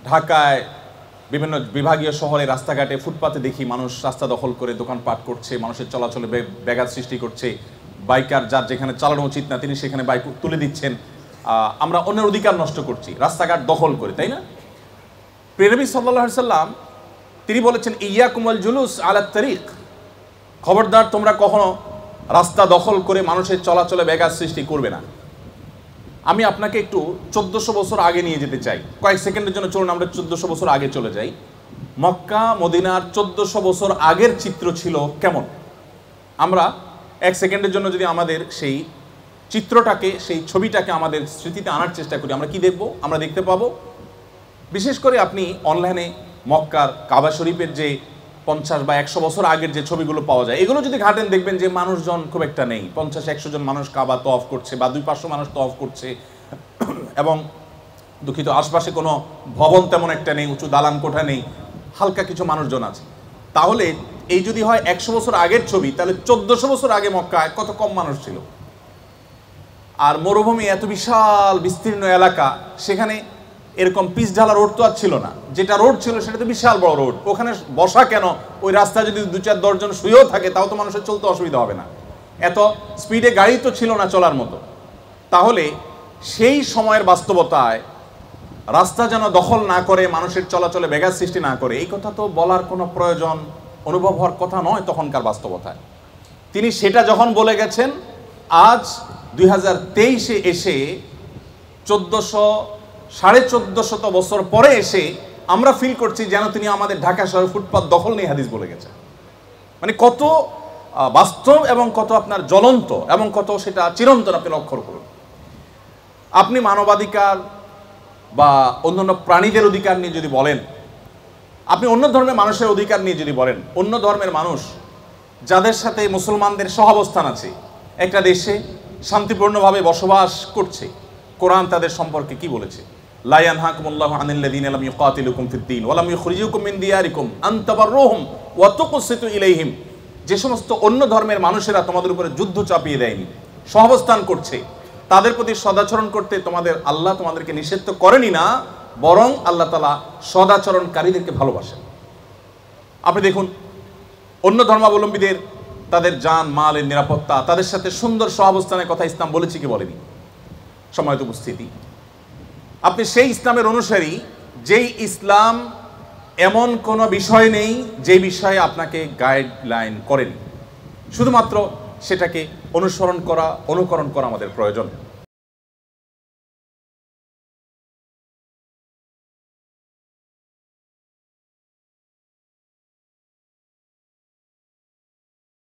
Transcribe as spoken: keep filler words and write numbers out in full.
ঢাকায় বিভিন্ন বিভাগীয় শহরে রাস্তাঘাটে ফুটপাতে দেখি মানুষ রাস্তা দখল করে দোকানপাট করছে, মানুষের চলাচলে ব্যাঘাত সৃষ্টি করছে, বাইকার যার যেখানে চালানো উচিত না তিনি সেখানে বাইক তুলে দিচ্ছেন। আমরা অন্যের অধিকার নষ্ট করছি রাস্তাঘাট দখল করে, তাই না? প্রিয় নবী সাল্লাল্লাহু আলাইহি সাল্লাম তিনি বলেছেন, ইয়াকুম আল জুলুস আলা তারিক, খবরদার তোমরা কখনো রাস্তা দখল করে মানুষের চলাচলে ব্যাঘাত সৃষ্টি করবে না। আমি আপনাকে একটু চোদ্দশো বছর আগে নিয়ে যেতে চাই, কয়েক সেকেন্ডের জন্য চলুন আমরা চোদ্দশো বছর আগে চলে যাই। মক্কা মদিনার চোদ্দশো বছর আগের চিত্র ছিল কেমন? আমরা এক সেকেন্ডের জন্য যদি আমাদের সেই চিত্রটাকে, সেই ছবিটাকে আমাদের স্মৃতিতে আনার চেষ্টা করি, আমরা কি দেখব? আমরা দেখতে পাবো, বিশেষ করে আপনি অনলাইনে মক্কার কাবা শরীফের যে পঞ্চাশ বা একশো বছর আগের যে ছবিগুলো পাওয়া যায়, এগুলো যদি ঘাটেন দেখবেন যে মানুষজন খুব একটা নেই। পঞ্চাশ একশো জন মানুষ কাবা তওয়াফ করছে বা দুই পাঁচশো মানুষ তওয়াফ করছে, এবং দুঃখিত আশপাশে কোনো ভবন তেমন একটা নেই, উঁচু দালান কোঠা নেই, হালকা কিছু মানুষজন আছে। তাহলে এই যদি হয় একশো বছর আগের ছবি, তাহলে চোদ্দশো বছর আগে মক্কায় কত কম মানুষ ছিল। আর মরুভূমি এত বিশাল বিস্তীর্ণ এলাকা, সেখানে এরকম পিচ ঢালা রোড তো আর ছিল না, যেটা রোড ছিল সেটা তো বিশাল বড় রোড। ওখানে বসা কেন, ওই রাস্তায় যদি দু চার দশজন শুয়েও থাকে তাও তো মানুষের চলতে অসুবিধা হবে না, এত স্পিডে গাড়ি তো ছিল না চলার মতো। তাহলে সেই সময়ের বাস্তবতায় রাস্তা যেন দখল না করে, মানুষের চলাচলে ব্যাঘাত সৃষ্টি না করে, এই কথা তো বলার কোনো প্রয়োজন অনুভব হওয়ার কথা নয় তখনকার বাস্তবতায়। তিনি সেটা যখন বলে গেছেন, আজ দুই হাজার তেইশে এসে চোদ্দশো সাড়ে চোদ্দশত বছর পরে এসে আমরা ফিল করছি যেন তিনি আমাদের ঢাকা শহরের ফুটপাত দখল নিয়ে হাদিস বলে গেছেন। মানে কত বাস্তব এবং কত আপনার জ্বলন্ত এবং কত সেটা চিরন্তন আপনি লক্ষ্য করুন। আপনি মানবাধিকার বা অন্যান্য প্রাণীদের অধিকার নিয়ে যদি বলেন, আপনি অন্য ধর্মের মানুষের অধিকার নিয়ে যদি বলেন, অন্য ধর্মের মানুষ যাদের সাথে মুসলমানদের সহাবস্থান আছে, একটা দেশে শান্তিপূর্ণভাবে বসবাস করছে, কোরআন তাদের সম্পর্কে কি বলেছে? লা ইয়ানহাকুমুল্লাহু আনিল্লাযীনা লাম ইউকাতিলুকুম ফিদ-দীন ওয়া লাম ইখরিজুকুম মিন দিয়ারিকুম আন তাবাররুহুম ওয়া তুকসিতু ইলাইহিম। যে সমস্ত অন্য ধর্মের মানুষেরা তোমাদের উপরে যুদ্ধ চাপিয়ে দেয়নি, সহাবস্থান করছে, তাদের প্রতি সদাচরণ করতে তোমাদের আল্লাহ তোমাদেরকে নিষেধ করেনি না, বরং আল্লাহ তাআলা সদাচরণকারীদেরকে ভালোবাসেন। আপনি দেখুন অন্য ধর্মাবলম্বীদের তাদের জান মালের নিরাপত্তা, তাদের সাথে সুন্দর সহাবস্থানের কথা ইসলাম বলেছে কি বলেনি? সময়ত উপস্থিতি, আপনি সেই ইসলামের অনুসারী যেই ইসলাম এমন কোনো বিষয় নেই যে বিষয়ে আপনাকে গাইডলাইন করেনি, শুধুমাত্র সেটাকে অনুসরণ করা, অনুকরণ করা আমাদের প্রয়োজন।